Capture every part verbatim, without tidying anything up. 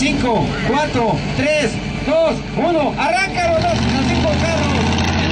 cinco, cuatro, tres, dos, uno. Arranca los, los cinco carros.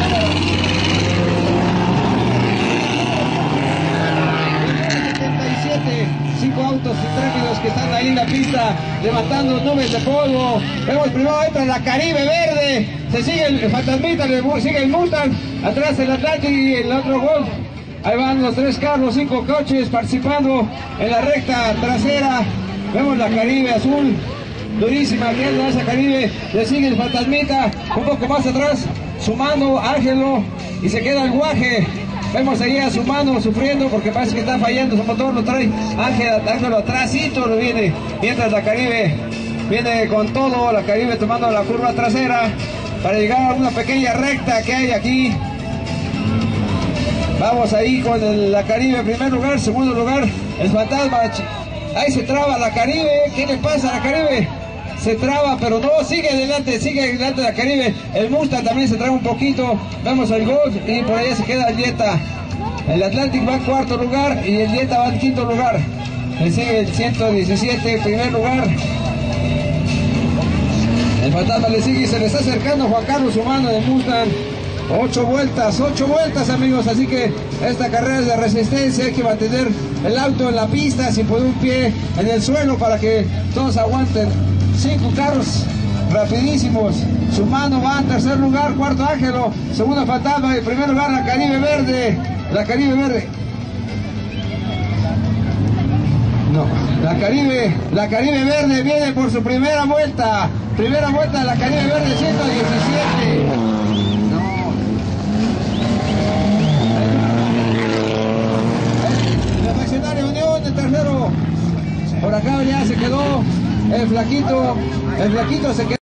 setenta y siete, cinco autos intrépidos que están ahí en la pista levantando nubes de polvo. Vemos primero entra la Caribe verde, se sigue el Fantasmita, le sigue el Mustang, atrás el Atlantic y el otro Golf. Ahí van los tres carros, cinco coches participando en la recta trasera. Vemos la Caribe azul, durísima, que es esa Caribe. Le sigue el Fantasmita, un poco más atrás, sumando Ángelo, y se queda el Guaje. Vemos ahí a su mano sufriendo porque parece que está fallando su motor, lo trae Ángel, Ángelo atrásito lo viene, mientras la Caribe viene con todo, la Caribe tomando la curva trasera para llegar a una pequeña recta que hay aquí. Vamos ahí con el, la Caribe en primer lugar, segundo lugar el Fantasma. Ahí se traba la Caribe, ¿qué le pasa a la Caribe? Se traba, pero no, sigue adelante, sigue adelante la Caribe. El Mustang también se traba un poquito. Vemos el Golf y por allá se queda el Jetta. El Atlantic va en cuarto lugar y el Jetta va en quinto lugar. Le sigue el ciento diecisiete en primer lugar. El Fantasma le sigue y se le está acercando Juan Carlos Humano del Mustang. Ocho vueltas, ocho vueltas amigos, así que esta carrera es de resistencia, hay que mantener el auto en la pista sin poner un pie en el suelo para que todos aguanten. Cinco carros rapidísimos, su mano va en tercer lugar, cuarto Ángelo, segundo Fantasma, en primer lugar la Caribe verde, la Caribe verde. No, la Caribe, la Caribe verde viene por su primera vuelta, primera vuelta de la Caribe verde, ciento diecisiete. Unión, el tercero, por acá ya se quedó el flaquito, el flaquito se quedó.